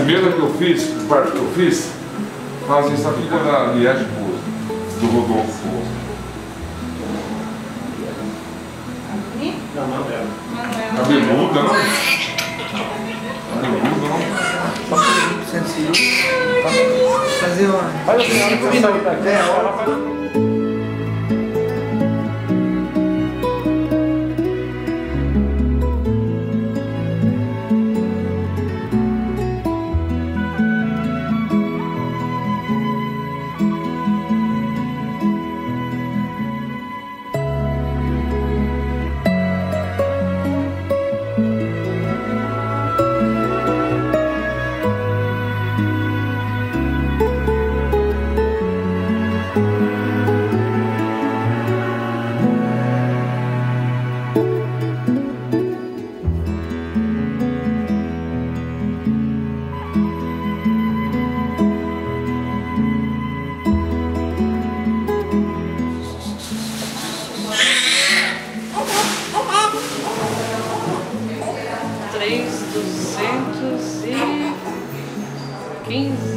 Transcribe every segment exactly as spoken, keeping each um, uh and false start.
primeira que eu fiz, o parto que eu fiz, fazem essa filha da Liege Boa, do Rodolfo. Não, não é. Cabeluda, não? Cabeluda, não? Fazer uma... Faz assim, ela vai sair daqui. É, ela vai... três duzentos e quinze.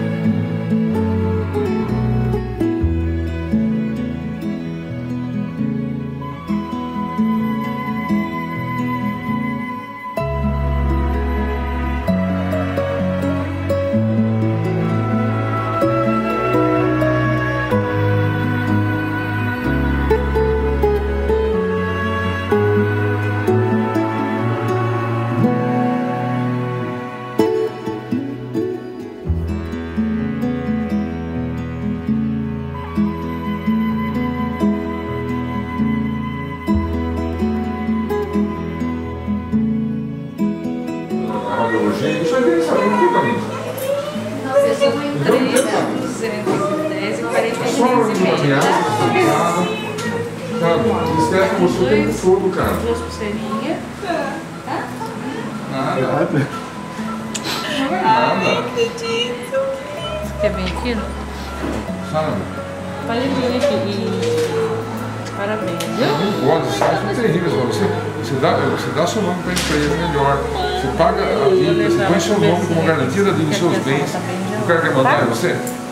Deixa eu ver isso aí, aqui também. sessenta e três, duzentos e dez e quarenta e Só uma três e meio. ameaça, sabe? Esquece que mostrou o tempo todo, cara. Duas pulseirinhas. Nada. Nada. Não acredito. Quer bem aqui? Sabe? Pode vir aqui e parabéns, viu? Não pode, isso é terrível. Você, você, dá, você dá seu nome para a empresa melhor. Você paga a vida, você põe seu nome como garantia de seus bens. O cara quer mandar em você?